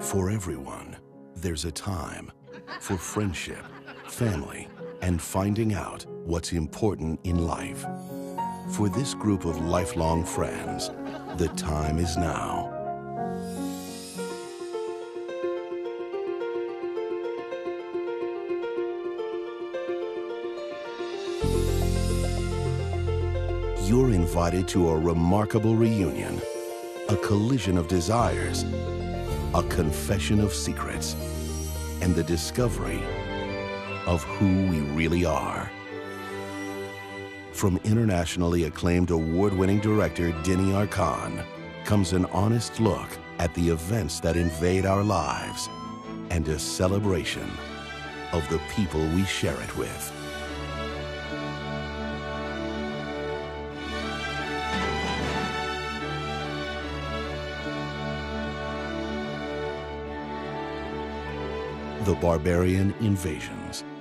For everyone, there's a time for friendship, family, and finding out what's important in life. For this group of lifelong friends, the time is now. You're invited to a remarkable reunion, a collision of desires, a confession of secrets, and the discovery of who we really are. From internationally acclaimed award-winning director Denny Arcand comes an honest look at the events that invade our lives and a celebration of the people we share it with. The Barbarian Invasions.